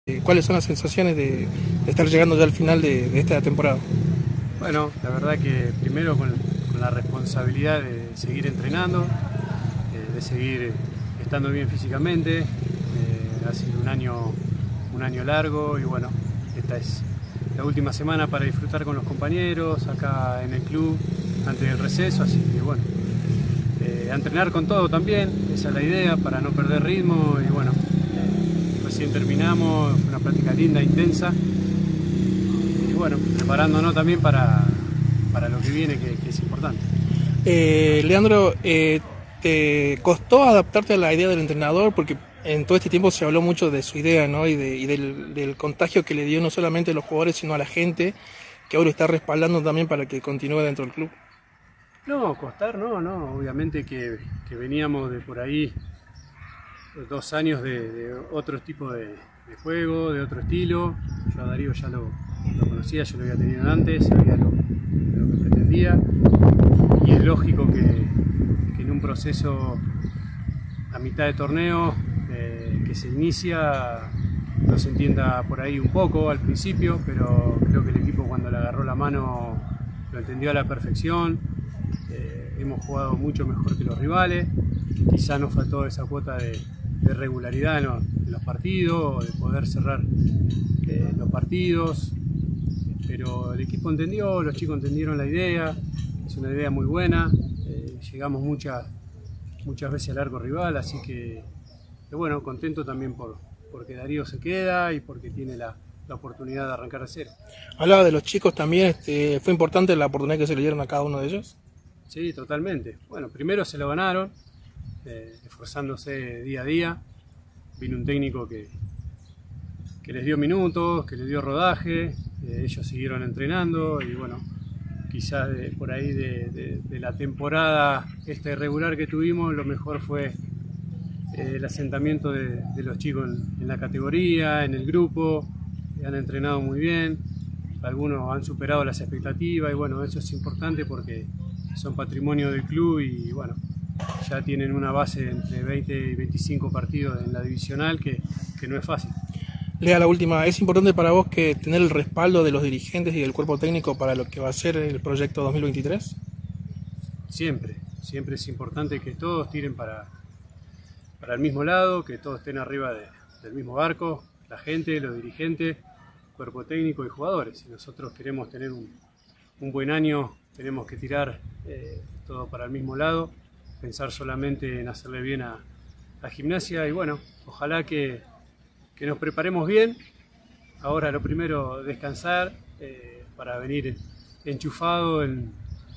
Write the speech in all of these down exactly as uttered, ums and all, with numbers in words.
¿Cuáles son las sensaciones de, de estar llegando ya al final de, de esta temporada? Bueno, la verdad que primero con, con la responsabilidad de seguir entrenando, eh, de seguir estando bien físicamente. Eh, ha sido un año, un año largo y bueno, esta es la última semana para disfrutar con los compañeros acá en el club antes del receso, así que bueno, eh, a entrenar con todo también, esa es la idea, para no perder ritmo y bueno, eh, recién terminamos, fue una práctica linda, intensa. Y bueno, preparándonos también para, para lo que viene, que, que es importante. Eh, Leandro, eh, ¿te costó adaptarte a la idea del entrenador? Porque en todo este tiempo se habló mucho de su idea, ¿no? Y, de, y del, del contagio que le dio no solamente a los jugadores, sino a la gente, que ahora está respaldando también para que continúe dentro del club. No, costar no, no. Obviamente que, que veníamos de por ahí dos años de, de otro tipo de, de juego, de otro estilo. Yo a Darío ya lo, lo conocía, yo lo había tenido antes, sabía lo, lo que pretendía. Y es lógico que, que en un proceso a mitad de torneo eh, que se inicia no se entienda por ahí un poco al principio, pero creo que el equipo cuando le agarró la mano lo entendió a la perfección. Eh, hemos jugado mucho mejor que los rivales, quizá nos faltó esa cuota de, de regularidad en los, en los partidos, de poder cerrar eh, los partidos, pero el equipo entendió, los chicos entendieron la idea, es una idea muy buena, eh, llegamos muchas, muchas veces al arco rival, así que, que bueno, contento también por, porque Darío se queda y porque tiene la, la oportunidad de arrancar a cero. Hablaba de los chicos también, este, ¿fue importante la oportunidad que se le dieron a cada uno de ellos? Sí, totalmente. Bueno, primero se lo ganaron, eh, esforzándose día a día. Vino un técnico que, que les dio minutos, que les dio rodaje, eh, ellos siguieron entrenando y bueno, quizás de, por ahí de, de, de la temporada esta irregular que tuvimos, lo mejor fue eh, el asentamiento de, de los chicos en, en la categoría, en el grupo, han entrenado muy bien, algunos han superado las expectativas y bueno, eso es importante porque son patrimonio del club y bueno, ya tienen una base entre veinte y veinticinco partidos en la divisional que, que no es fácil. Lea, la última, ¿es importante para vos que tener el respaldo de los dirigentes y del cuerpo técnico para lo que va a ser el proyecto dos mil veintitrés? Siempre, siempre es importante que todos tiren para, para el mismo lado, que todos estén arriba de, del mismo barco, la gente, los dirigentes, cuerpo técnico y jugadores. Si nosotros queremos tener un, un buen año, tenemos que tirar eh, todo para el mismo lado, pensar solamente en hacerle bien a, a Gimnasia y bueno, ojalá que, que nos preparemos bien. Ahora lo primero, descansar eh, para venir enchufado en,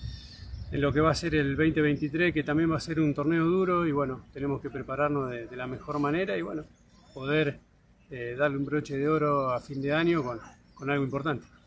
en lo que va a ser el veinte veintitrés, que también va a ser un torneo duro y bueno, tenemos que prepararnos de, de la mejor manera y bueno, poder eh, darle un broche de oro a fin de año con, con algo importante.